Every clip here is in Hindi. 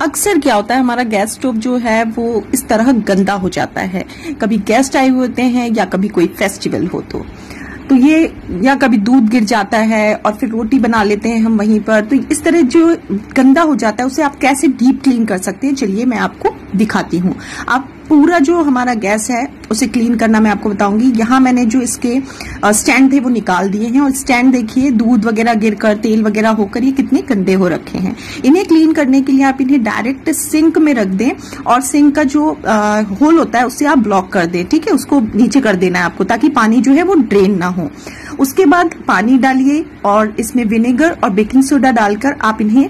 अक्सर क्या होता है, हमारा गैस स्टोव जो है वो इस तरह गंदा हो जाता है। कभी गेस्ट आए हुए होते हैं या कभी कोई फेस्टिवल हो तो ये, या कभी दूध गिर जाता है और फिर रोटी बना लेते हैं हम वहीं पर, तो इस तरह जो गंदा हो जाता है उसे आप कैसे डीप क्लीन कर सकते हैं, चलिए मैं आपको दिखाती हूँ। आप पूरा जो हमारा गैस है उसे क्लीन करना मैं आपको बताऊंगी। यहाँ मैंने जो इसके स्टैंड थे वो निकाल दिए हैं, और स्टैंड देखिए दूध वगैरह गिरकर, तेल वगैरह होकर ये कितने गंदे हो रखे हैं। इन्हें क्लीन करने के लिए आप इन्हें डायरेक्ट सिंक में रख दें, और सिंक का जो होल होता है उससे आप ब्लॉक कर दें, ठीक है, उसको नीचे कर देना है आपको, ताकि पानी जो है वो ड्रेन ना हो। उसके बाद पानी डालिए और इसमें विनेगर और बेकिंग सोडा डालकर आप इन्हें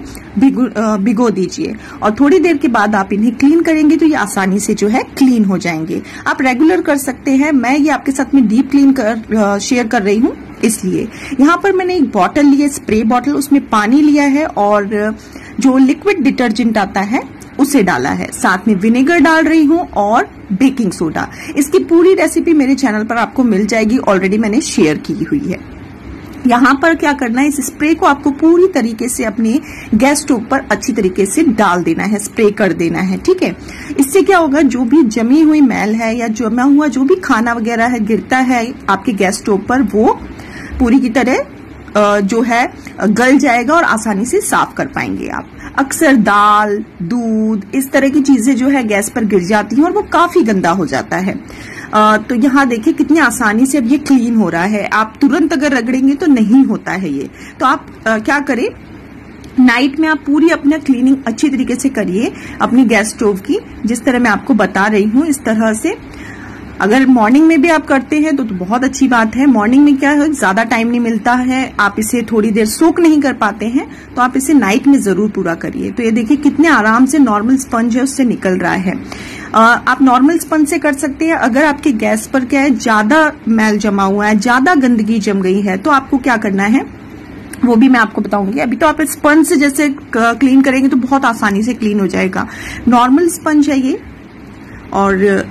भिगो दीजिए, और थोड़ी देर के बाद आप इन्हें क्लीन करेंगे तो ये आसानी से जो है क्लीन हो जाएंगे। आप रेगुलर कर सकते हैं, मैं ये आपके साथ में डीप क्लीन शेयर कर रही हूँ। इसलिए यहाँ पर मैंने एक बॉटल ली है, स्प्रे बॉटल, उसमें पानी लिया है और जो लिक्विड डिटर्जेंट आता है उसे डाला है, साथ में विनेगर डाल रही हूँ और बेकिंग सोडा। इसकी पूरी रेसिपी मेरे चैनल पर आपको मिल जाएगी, ऑलरेडी मैंने शेयर की हुई है। यहाँ पर क्या करना है, इस स्प्रे को आपको पूरी तरीके से अपने गैस स्टोव पर अच्छी तरीके से डाल देना है, स्प्रे कर देना है, ठीक है। इससे क्या होगा, जो भी जमी हुई मैल है या जमा हुआ जो भी खाना वगैरह है गिरता है आपके गैस स्टोव पर, वो पूरी की तरह जो है गल जाएगा और आसानी से साफ कर पाएंगे आप। अक्सर दाल, दूध, इस तरह की चीजें जो है गैस पर गिर जाती हैं और वो काफी गंदा हो जाता है। तो यहाँ देखिए कितनी आसानी से अब ये क्लीन हो रहा है। आप तुरंत अगर रगड़ेंगे तो नहीं होता है ये। तो आप क्या करें, नाइट में आप पूरी अपना क्लीनिंग अच्छी तरीके से करिए अपनी गैस स्टोव की, जिस तरह मैं आपको बता रही हूँ इस तरह से। अगर मॉर्निंग में भी आप करते हैं तो बहुत अच्छी बात है। मॉर्निंग में क्या है, ज्यादा टाइम नहीं मिलता है, आप इसे थोड़ी देर सोक नहीं कर पाते हैं, तो आप इसे नाइट में जरूर पूरा करिए। तो ये देखिए कितने आराम से नॉर्मल स्पंज है उससे निकल रहा है। आप नॉर्मल स्पंज से कर सकते हैं। अगर आपके गैस पर क्या है, ज्यादा मैल जमा हुआ है, ज्यादा गंदगी जम गई है, तो आपको क्या करना है वो भी मैं आपको बताऊंगी। अभी तो आप स्पंज से जैसे क्लीन करेंगे तो बहुत आसानी से क्लीन हो जाएगा। नॉर्मल स्पंज है ये, और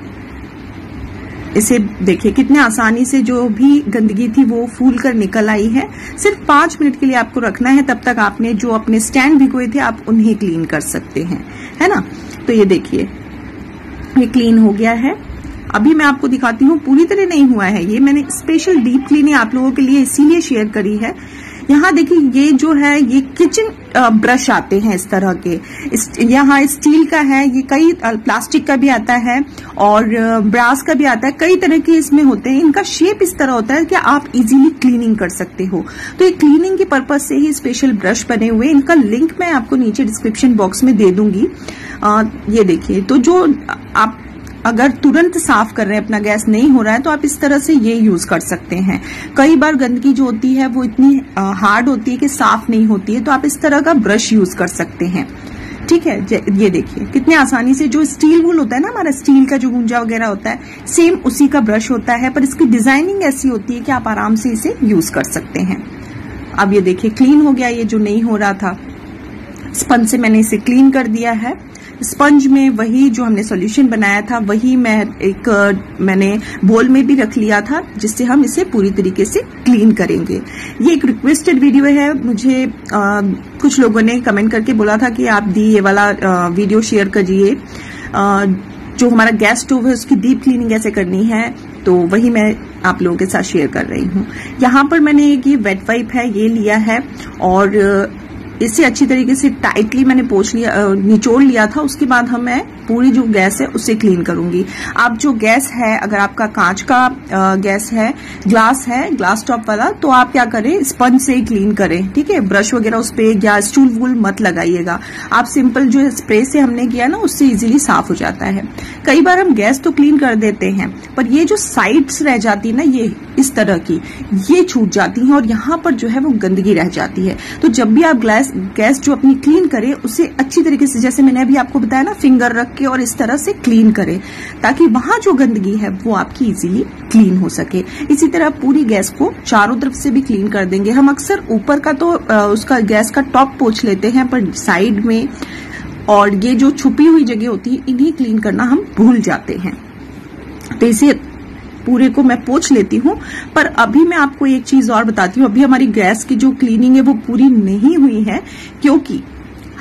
इसे देखिए कितने आसानी से जो भी गंदगी थी वो फूल कर निकल आई है। सिर्फ 5 मिनट के लिए आपको रखना है, तब तक आपने जो अपने स्टैंड भिगोए थे आप उन्हें क्लीन कर सकते हैं, है ना। तो ये देखिए ये क्लीन हो गया है। अभी मैं आपको दिखाती हूँ, पूरी तरह नहीं हुआ है ये, मैंने स्पेशल डीप क्लीनिंग आप लोगों के लिए इसीलिए शेयर करी है। यहाँ देखिए ये जो है ये किचन ब्रश आते हैं इस तरह के, यहाँ स्टील का है, ये कई प्लास्टिक का भी आता है और ब्रास का भी आता है, कई तरह के इसमें होते हैं। इनका शेप इस तरह होता है कि आप इजीली क्लीनिंग कर सकते हो। तो ये क्लीनिंग के पर्पज से ही स्पेशल ब्रश बने हुए, इनका लिंक मैं आपको नीचे डिस्क्रिप्शन बॉक्स में दे दूंगी। ये देखिए, तो जो आप अगर तुरंत साफ कर रहे हैं, अपना गैस नहीं हो रहा है, तो आप इस तरह से ये यूज कर सकते हैं। कई बार गंदगी जो होती है वो इतनी हार्ड होती है कि साफ नहीं होती है, तो आप इस तरह का ब्रश यूज कर सकते हैं, ठीक है। ये देखिए कितने आसानी से, जो स्टील वूल होता है ना हमारा, स्टील का जो गुंजा वगैरह होता है, सेम उसी का ब्रश होता है, पर इसकी डिजाइनिंग ऐसी होती है कि आप आराम से इसे यूज कर सकते हैं। अब ये देखिए क्लीन हो गया, ये जो नहीं हो रहा था स्पंज से मैंने इसे क्लीन कर दिया है। स्पंज में वही जो हमने सॉल्यूशन बनाया था वही मैंने बोल में भी रख लिया था, जिससे हम इसे पूरी तरीके से क्लीन करेंगे। ये एक रिक्वेस्टेड वीडियो है, मुझे कुछ लोगों ने कमेंट करके बोला था कि आप दी ये वाला वीडियो शेयर करिए, जो हमारा गैस स्टोव है उसकी डीप क्लीनिंग कैसे करनी है, तो वही मैं आप लोगों के साथ शेयर कर रही हूँ। यहाँ पर मैंने एक ये वेट वाइप है ये लिया है, और इसे अच्छी तरीके से टाइटली मैंने निचोड़ लिया था। उसके बाद मैं पूरी जो गैस है उससे क्लीन करूंगी। आप जो गैस है, अगर आपका कांच का गैस है, ग्लास टॉप वाला, तो आप क्या करें, स्पंज से क्लीन करें, ठीक है। ब्रश वगैरह उस पे या स्टूल वूल मत लगाइएगा। आप सिंपल जो स्प्रे से हमने किया ना उससे इजीली साफ हो जाता है। कई बार हम गैस तो क्लीन कर देते हैं, पर ये जो साइड्स रह जाती है ना, ये इस तरह की ये छूट जाती है और यहाँ पर जो है वो गंदगी रह जाती है। तो जब भी आप गैस जो अपनी क्लीन करें उसे अच्छी तरीके से, जैसे मैंने अभी आपको बताया ना, फिंगर रख के और इस तरह से क्लीन करें, ताकि वहां जो गंदगी है वो आपकी इजीली क्लीन हो सके। इसी तरह पूरी गैस को चारों तरफ से भी क्लीन कर देंगे। हम अक्सर ऊपर का तो उसका गैस का टॉप पोंछ लेते हैं, पर साइड में और ये जो छुपी हुई जगह होती है इन्हें क्लीन करना हम भूल जाते हैं। तो इसे पूरे को मैं पोंछ लेती हूँ। पर अभी मैं आपको एक चीज और बताती हूँ, अभी हमारी गैस की जो क्लीनिंग है वो पूरी नहीं हुई है, क्योंकि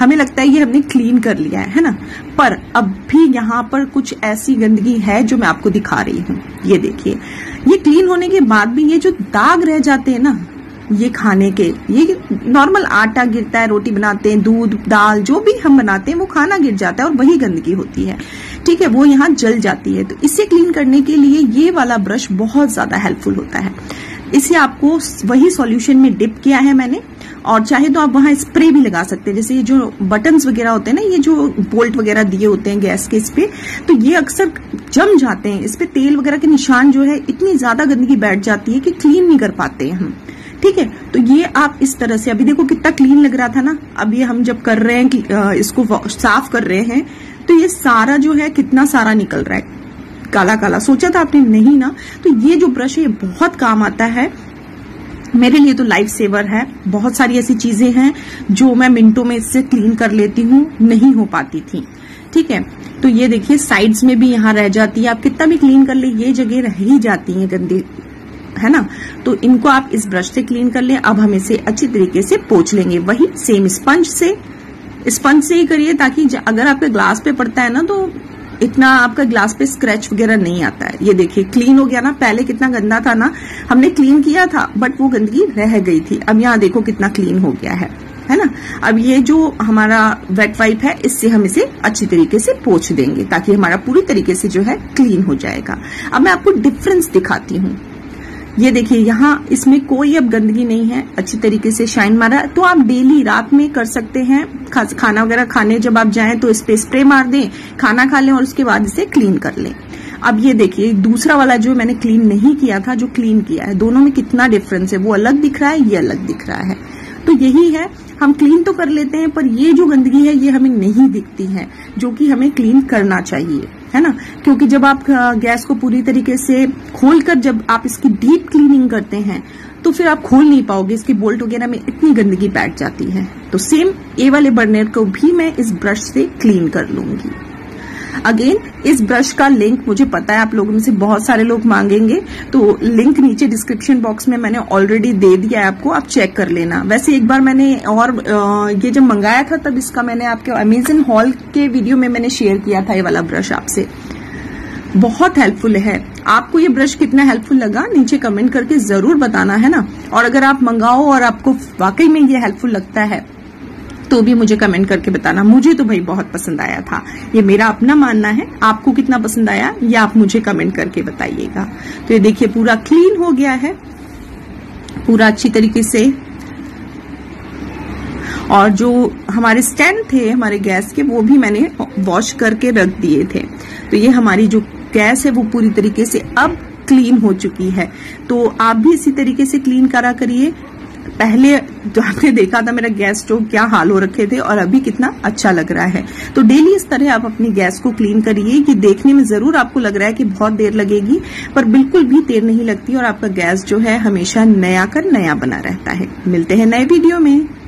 हमें लगता है ये हमने क्लीन कर लिया है ना, पर अब भी यहाँ पर कुछ ऐसी गंदगी है जो मैं आपको दिखा रही हूँ। ये देखिए, ये क्लीन होने के बाद भी ये जो दाग रह जाते हैं ना, ये खाने के, ये नॉर्मल आटा गिरता है, रोटी बनाते हैं, दूध दाल जो भी हम बनाते हैं वो खाना गिर जाता है और वही गंदगी होती है, ठीक है, वो यहाँ जल जाती है। तो इसे क्लीन करने के लिए ये वाला ब्रश बहुत ज्यादा हेल्पफुल होता है। इसे आपको वही सॉल्यूशन में डिप किया है मैंने, और चाहे तो आप वहां स्प्रे भी लगा सकते हैं। जैसे ये जो बटन्स वगैरह होते हैं ना, ये जो बोल्ट वगैरह दिए होते हैं गैस के, इस पे तो ये अक्सर जम जाते हैं, इस पे तेल वगैरह के निशान जो है, इतनी ज्यादा गंदगी बैठ जाती है कि क्लीन नहीं कर पाते हैं हम, ठीक है। तो ये आप इस तरह से, अभी देखो कितना क्लीन लग रहा था ना, अब ये हम जब कर रहे हैं कि इसको साफ कर रहे हैं तो ये सारा जो है कितना सारा निकल रहा है, काला काला। सोचा था आपने नहीं ना, तो ये जो ब्रश है ये बहुत काम आता है मेरे लिए, तो लाइफ सेवर है। बहुत सारी ऐसी चीजें हैं जो मैं मिनटों में इससे क्लीन कर लेती हूँ, नहीं हो पाती थी, ठीक है। तो ये देखिए साइड्स में भी यहाँ रह जाती है, आप कितना भी क्लीन कर ले ये जगह रह ही जाती है गंदी, है ना। तो इनको आप इस ब्रश से क्लीन कर लें। अब हम इसे अच्छी तरीके से पोंछ लेंगे, वही सेम स्पंज से ही करिए, ताकि अगर आपके ग्लास पे पड़ता है ना तो इतना आपका ग्लास पे स्क्रैच वगैरह नहीं आता है। ये देखिए क्लीन हो गया ना, पहले कितना गंदा था ना, हमने क्लीन किया था बट वो गंदगी रह गई थी, अब यहाँ देखो कितना क्लीन हो गया है ना। अब ये जो हमारा वेट वाइप है, इससे हम इसे अच्छी तरीके से पोंछ देंगे ताकि हमारा पूरी तरीके से जो है क्लीन हो जाएगा। अब मैं आपको डिफरेंस दिखाती हूँ। ये देखिए यहाँ इसमें कोई अब गंदगी नहीं है, अच्छी तरीके से शाइन मारा है। तो आप डेली रात में कर सकते हैं, खाना वगैरह खाने जब आप जाएं तो इस पे स्प्रे मार दें, खाना खा लें और उसके बाद इसे क्लीन कर लें। अब ये देखिए दूसरा वाला जो मैंने क्लीन नहीं किया था, जो क्लीन किया है, दोनों में कितना डिफरेंस है, वो अलग दिख रहा है, ये अलग दिख रहा है। तो यही है, हम क्लीन तो कर लेते हैं पर ये जो गंदगी है ये हमें नहीं दिखती है, जो कि हमें क्लीन करना चाहिए, है ना। क्योंकि जब आप गैस को पूरी तरीके से खोलकर जब आप इसकी डीप क्लीनिंग करते हैं तो फिर आप खोल नहीं पाओगे, इसकी बोल्ट वगैरह में इतनी गंदगी बैठ जाती है। तो सेम ए वाले बर्नर को भी मैं इस ब्रश से क्लीन कर लूंगी। अगेन इस ब्रश का लिंक मुझे पता है आप लोगों में से बहुत सारे लोग मांगेंगे, तो लिंक नीचे डिस्क्रिप्शन बॉक्स में मैंने ऑलरेडी दे दिया है आपको, आप चेक कर लेना। वैसे एक बार मैंने और ये जब मंगाया था तब इसका मैंने आपके अमेजन हॉल के वीडियो में मैंने शेयर किया था ये वाला ब्रश आपसे, बहुत हेल्पफुल है। आपको ये ब्रश कितना हेल्पफुल लगा नीचे कमेंट करके जरूर बताना, है ना। और अगर आप मंगाओ और आपको वाकई में ये हेल्पफुल लगता है तो भी मुझे कमेंट करके बताना। मुझे तो भाई बहुत पसंद आया था, ये मेरा अपना मानना है, आपको कितना पसंद आया ये आप मुझे कमेंट करके बताइएगा। तो ये देखिए पूरा क्लीन हो गया है, पूरा अच्छी तरीके से। और जो हमारे स्टैंड थे हमारे गैस के, वो भी मैंने वॉश करके रख दिए थे। तो ये हमारी जो गैस है वो पूरी तरीके से अब क्लीन हो चुकी है। तो आप भी इसी तरीके से क्लीन करा करिए। पहले जो आपने देखा था मेरा गैस स्टोव क्या हाल हो रखे थे और अभी कितना अच्छा लग रहा है। तो डेली इस तरह आप अपनी गैस को क्लीन करिए। ये देखने में जरूर आपको लग रहा है कि बहुत देर लगेगी, पर बिल्कुल भी देर नहीं लगती और आपका गैस जो है हमेशा नया का नया बना रहता है। मिलते हैं नए वीडियो में।